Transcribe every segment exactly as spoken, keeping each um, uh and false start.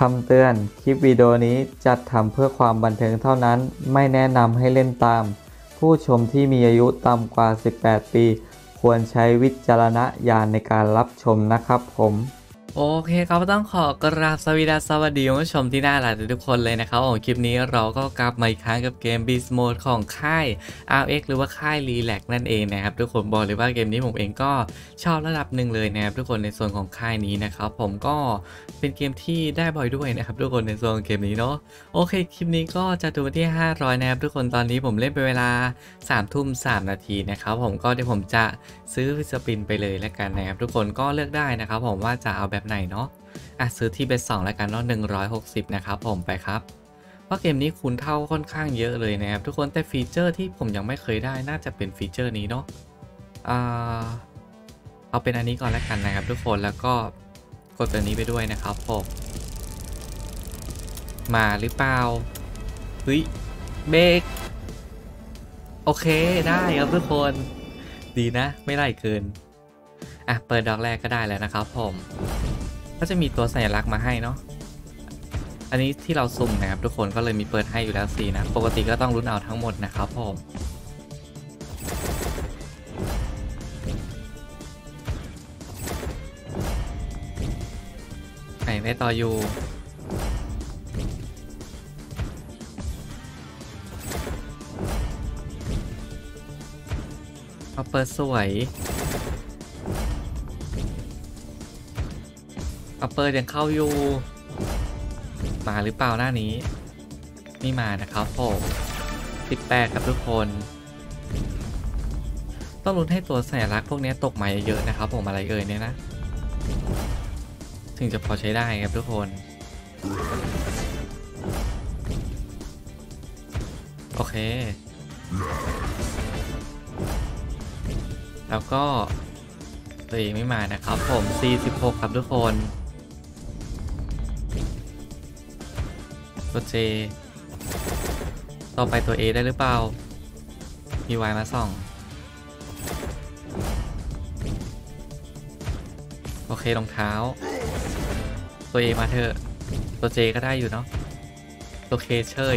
คำเตือนคลิปวิดีโอนี้จัดทำเพื่อความบันเทิงเท่านั้นไม่แนะนำให้เล่นตามผู้ชมที่มีอายุต่ำกว่าสิบแปดปีควรใช้วิจารณญาณในการรับชมนะครับผมโอเคครับต้องขอกราบสวัสดีสวัสดีคุณผู้ชมที่น่ารักทุกคนเลยนะครับผมคลิปนี้เราก็กลับมาอีกครั้งกับเกม Beast Mode ของค่าย อาร์ เอ็กซ์ หรือว่าค่าย Relax นั่นเองนะครับทุกคนบอกเลยว่าเกมนี้ผมเองก็ชอบระดับหนึ่งเลยนะครับทุกคนในส่วนของค่ายนี้นะครับผมก็เป็นเกมที่ได้บ่อยด้วยนะครับทุกคนในส่วนของเกมนี้เนาะโอเคคลิปนี้ก็จะดูที่ห้าร้อยนะครับทุกคนตอนนี้ผมเล่นไปเวลาสามทุ่มสามนาทีนะครับผมก็เดี๋ยวผมจะซื้อสปินไปเลยแล้วกันนะครับทุกคนก็เลือกได้นะครับผมว่าจะเอาแบบไหนเนาะอ่ะซื้อที่เบสสองแล้วกันเนาะหนึ่งร้อยหกสิบนะครับผมไปครับเพราะเกมนี้คูณเท่าค่อนข้างเยอะเลยนะครับทุกคนแต่ฟีเจอร์ที่ผมยังไม่เคยได้น่าจะเป็นฟีเจอร์นี้เนาะอ่าเอาเป็นอันนี้ก่อนแล้วกันนะครับทุกคนแล้วก็กดตัวนี้ไปด้วยนะครับผมมาหรือเปล่าเฮ้ยเบรกโอเคได้ครับทุกคนดีนะไม่ไล่เกินอ่ะเปิดดอกแรกก็ได้แล้วนะครับผมก็จะมีตัวสัญลักษณ์มาให้เนาะอันนี้ที่เราสุ่มนะครับทุกคนก็เลยมีเปิดให้อยู่แล้วสี่นะปกติก็ต้องลุ้นเอาทั้งหมดนะครับผมไหนได้ต่ออยู่เอาเปิดสวยเอาเปิดยังเข้าอยู่มาหรือเปล่าหน้านี้นี่มานะครับผมสิบแปดครับทุกคนต้องลุ้นให้ตัวสัญลักษณ์พวกนี้ตกมาเยอะๆนะครับผมอะไรเอ่ยเนี่ยนะถึงจะพอใช้ได้ครับทุกคนโอเคแล้วก็ตัวเองไม่มานะครับผมสี่สิบหกครับทุกคนตัว J ต่อไปตัว A ได้หรือเปล่ามี Y มาส่องโอเครองเท้าตัว A มาเถอะตัว J ก็ได้อยู่เนาะตัว K เฉย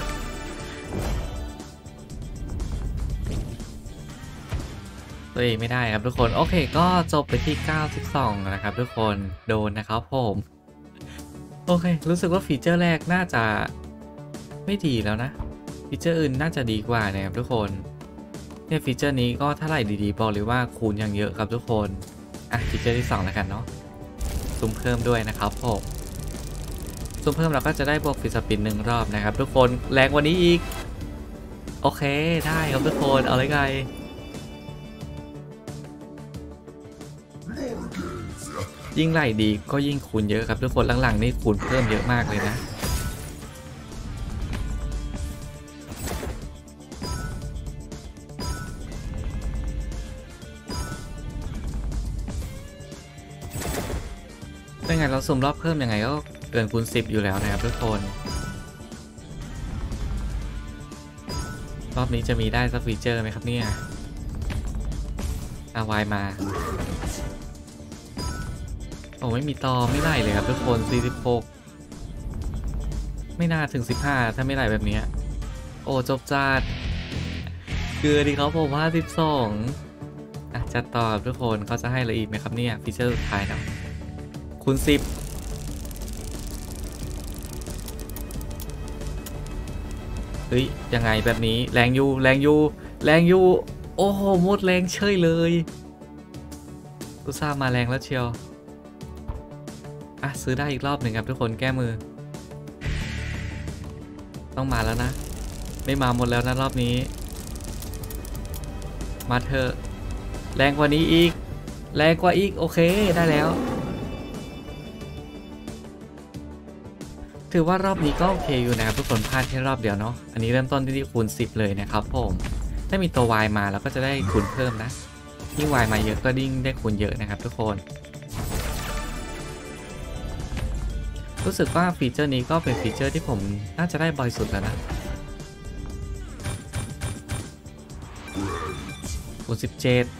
ตัว A ไม่ได้ครับทุกคนโอเคก็จบไปที่เก้าสิบสองนะครับทุกคนโดนนะครับผมโอเครู้สึกว่าฟีเจอร์แรกน่าจะไม่ดีแล้วนะฟีเจอร์อื่นน่าจะดีกว่านะครับทุกคนเนี่ยฟีเจอร์นี้ก็ถ้าไหร่ดีๆบอกเลยว่าคูณอย่างเยอะครับทุกคนอ่ะฟีเจอร์ที่สองแล้วกันเนาะซูมเพิ่มด้วยนะครับผมซูมเพิ่มเราก็จะได้บวกฟิสปินหนึ่งรอบนะครับทุกคนแรงกว่านี้อีกโอเคได้ครับทุกคนเอาเลยไงยิ่งไหลดีก็ยิ่งคูณเยอะครับทุกคนหลังๆนี่คูณเพิ่มเยอะมากเลยนะเป็นไงเราสุ่มรอบเพิ่มยังไงก็เกินคูณสิบอยู่แล้วนะครับทุกคนรอบนี้จะมีได้สักฟีเจอร์ไหมครับเนี่ยอาวายมาโอ้ไม่มีต่อไม่ไล่เลยครับทุกคนสี่สิบหกไม่น่าถึงสิบห้าถ้าไม่ไล่แบบนี้โอ้จบจัดเกือดีเขาผมห้าสิบสองอ่ะจัดต่อทุกคนเขาจะให้อะไรอีกไหมครับเนี่ยฟีเจอร์สุดท้ายนะคูณสิบเฮ้ยยังไงแบบนี้แรงยูแรงยูแรงยูโอ้โหหมดแรงเฉยเลยกูทราบมาแรงแล้วเชียวอ่ะซื้อได้อีกรอบหนึ่งครับทุกคนแก้มือต้องมาแล้วนะไม่มาหมดแล้วนะรอบนี้มาเถอะแรงกว่านี้อีกแรงกว่าอีกโอเคได้แล้วถือว่ารอบนี้ก็โอเคอยู่นะครับทุกคนพลาดแค่รอบเดียวเนาะอันนี้เริ่มต้นที่คูณสิบเลยนะครับผมถ้ามีตัว Y มาเราก็จะได้คูณเพิ่มนะยิ่ง Y มาเยอะก็ยิ่งได้คูณเยอะนะครับทุกคนรู้สึกว่าฟีเจอร์นี้ก็เป็นฟีเจอร์ที่ผมน่าจะได้บ่อยสุดแล้วนะคูณสิบเจ็ด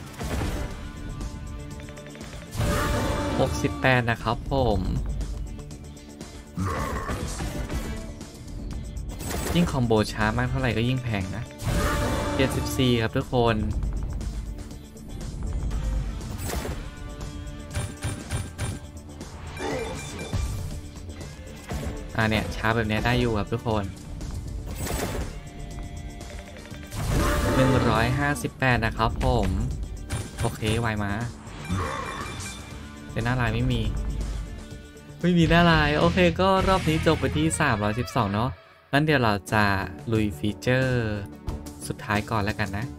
หกสิบแปดนะครับผมยิ่งคอมโบช้ามากเท่าไหร่ก็ยิ่งแพงนะเจ็ดสิบสี่ครับทุกคนอ่าเนี่ยช้าแบบนี้ได้อยู่ครับทุกคนหนึ่งร้อยห้าสิบแปดนะครับผมโอเคไวมาเป็นหน้าลายไม่มีไม่มีหน้าลายโอเคก็รอบนี้จบไปที่สามร้อยสิบสองเนาะงั้นเดี๋ยวเราจะลุยฟีเจอร์สุดท้ายก่อนแล้วกันนะ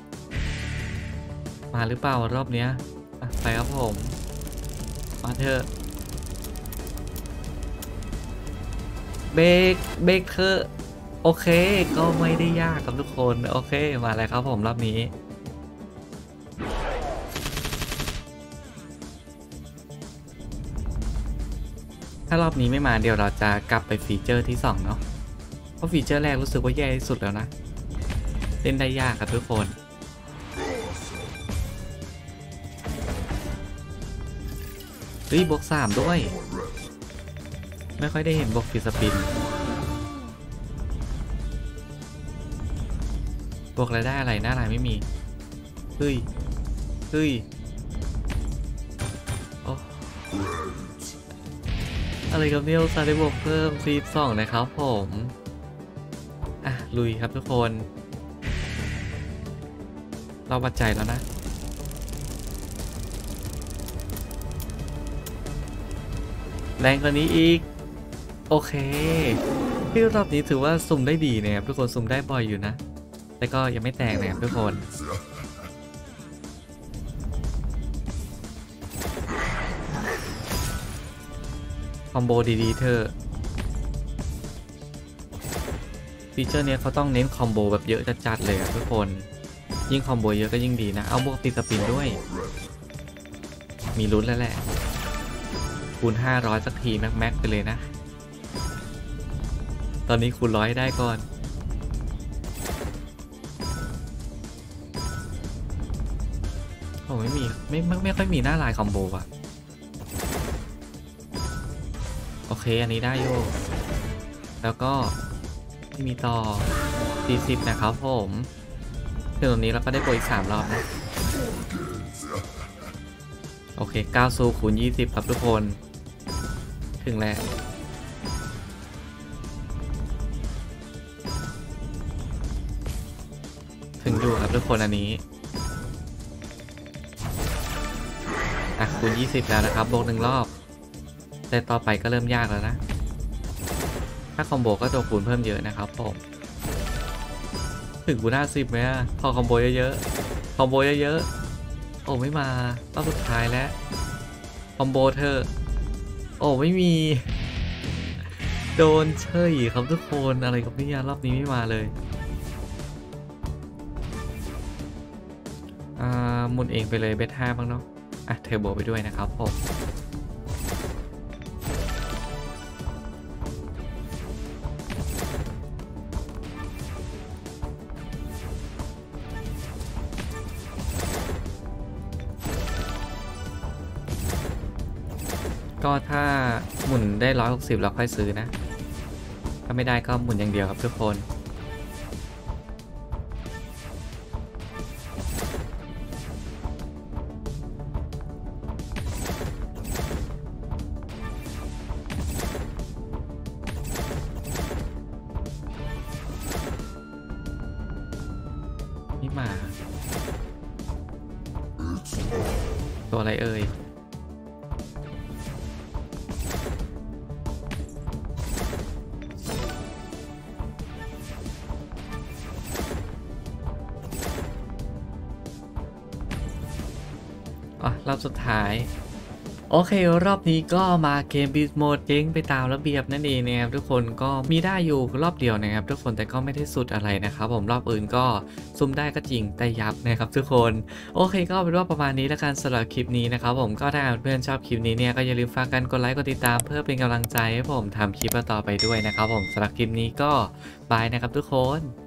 มาหรือเปล่ารอบเนี้ยไปครับผมมาเถอะเบรกเบรกเถอะโอเคก็ไม่ได้ยากครับทุกคนโอเคมาเลยครับผมรอบนี้ถ้ารอบนี้ไม่มาเดี๋ยวเราจะกลับไปฟีเจอร์ที่สองเนาะเพราะฟีเจอร์แรกรู้สึกว่าแย่ที่สุดแล้วนะเล่นได้ยากครับทุกคนเฮ้ยบวกสามด้วยไม่ค่อยได้เห็นบวกฟีสปินบวกอะไรได้อะไรหน้าลายไม่มีเฮ้ยเฮ้ยโอ้อะไรกับเนี่ยซาได้บวกเพิ่มซีสองนะครับผมอ่ะลุยครับทุกคนเราบัดใจแล้วนะแรงกว่านี้อีกโอเคที่รอบนี้ถือว่าสุ่มได้ดีนะครับทุกคนสุ่มได้บ่อยอยู่นะแต่ก็ยังไม่แตกนะครับทุกคนคอมโบดีๆเธอฟีเจอร์เนี้ยเขาต้องเน้นคอมโบแบบเยอะจัดๆเลยครับทุกคนยิ่งคอมโบเยอะก็ยิ่งดีนะเอาบวกตีสปินด้วยมีลุ้นแล้วแหละคูณห้าร้อยสักทีแม็กๆไปเลยนะตอนนี้คูณร้อยได้ก่อนโอ้ไม่มีไม่ไม่ไม่ค่อยมีหน้าลายคอมโบอะโอเคอันนี้ได้โยแล้วก็มีต่อสี่สิบนะครับผมถึงตรงนี้เราก็ได้โปรอีกสามรอบนะโอเคเก้าซูคูณยี่สิบครับทุกคนถึงแล้วถึงดูครับทุกคนอันนี้อ่ะคูณยี่สิบแล้วนะครับบวกหนึ่งรอบแต่ต่อไปก็เริ่มยากแล้วนะถ้าคอมโบก็จะคูณเพิ่มเยอะนะครับผมถึงคูณห้าสิบไหมอะพอคอมโบเยอะๆคอมโบเยอะๆโอ้ไม่มารอบสุดท้ายแล้วคอมโบเธอโอ้ไม่มีโดนเฉยครับทุกคนอะไรกับนี่รอบนี้ไม่มาเลยอ่าหมุนเองไปเลยเบสห้าบ้างเนาะอ่ะเทอร์โบไปด้วยนะครับผมก็ถ้าหมุนได้ร้อยหกสิบเราค่อยซื้อนะถ้าไม่ได้ก็หมุนอย่างเดียวครับทุกคนนี่มาตัวอะไรเอ่ยรอบสุดท้ายโอเครอบนี้ก็มาเกมบีสโหมดเจ๊งไปตามระเบียบนั่นเองนะครับทุกคนก็มีได้อยู่รอบเดียวนะครับทุกคนแต่ก็ไม่ได้สุดอะไรนะครับผมรอบอื่นก็ซุ่มได้ก็จริงแต่ยับนะครับทุกคนโอเคก็เป็นว่าประมาณนี้แล้วกันสำหรับคลิปนี้นะครับผมก็ถ้าเพื่อนชอบคลิปนี้เนี่ยก็อย่าลืมฝากกันกดไลค์กดติดตามเพื่อเป็นกำลังใจให้ผมทำคลิปต่อไปด้วยนะครับผมสำหรับคลิปนี้ก็บายนะครับทุกคน